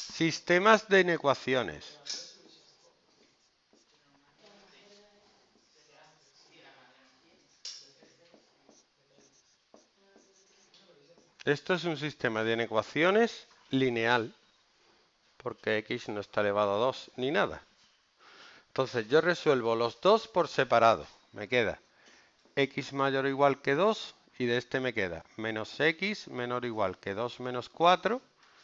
Sistemas de inecuaciones. Esto es un sistema de inecuaciones lineal, porque x no está elevado a 2 ni nada. Entonces yo resuelvo los dos por separado. Me queda x mayor o igual que 2 y de este me queda menos x menor o igual que 2 menos 4.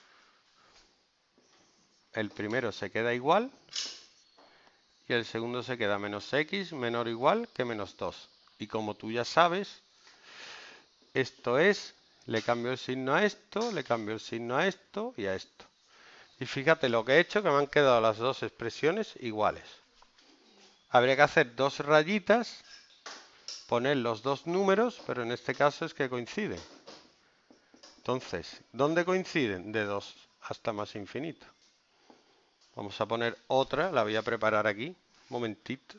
El primero se queda igual y el segundo se queda menos x menor o igual que menos 2. Y como tú ya sabes, esto es, le cambio el signo a esto, le cambio el signo a esto y a esto. Y fíjate lo que he hecho, que me han quedado las dos expresiones iguales. Habría que hacer dos rayitas, poner los dos números, pero en este caso es que coinciden. Entonces, ¿dónde coinciden? De 2 hasta más infinito. Vamos a poner otra, la voy a preparar aquí. Un momentito.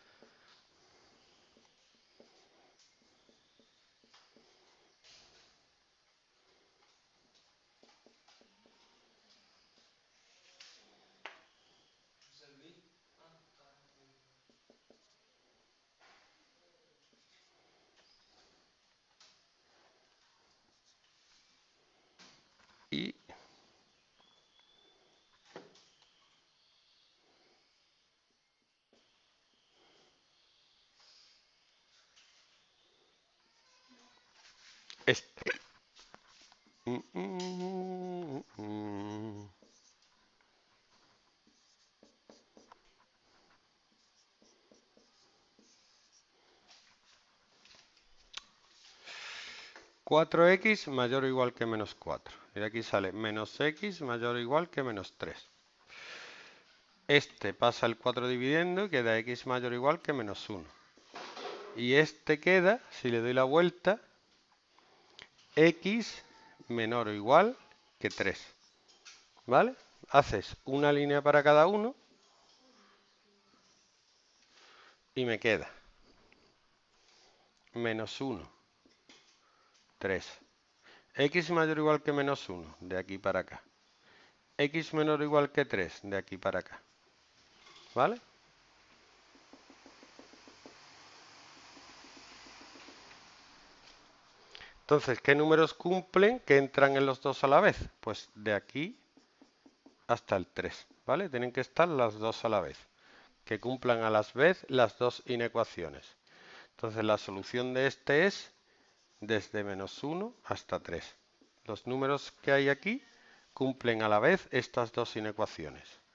Y este. 4x mayor o igual que menos 4. Y de aquí sale menos x mayor o igual que menos 3. Este pasa el 4 dividiendo y queda x mayor o igual que menos 1. Y este queda, si le doy la vuelta, x menor o igual que 3. ¿Vale? Haces una línea para cada uno y me queda menos 1, 3. X mayor o igual que menos 1, de aquí para acá. X menor o igual que 3, de aquí para acá. ¿Vale? Entonces, ¿qué números cumplen que entran en los dos a la vez? Pues de aquí hasta el 3, ¿vale? Tienen que estar las dos a la vez, que cumplan a la vez las dos inecuaciones. Entonces, la solución de este es desde menos 1 hasta 3. Los números que hay aquí cumplen a la vez estas dos inecuaciones.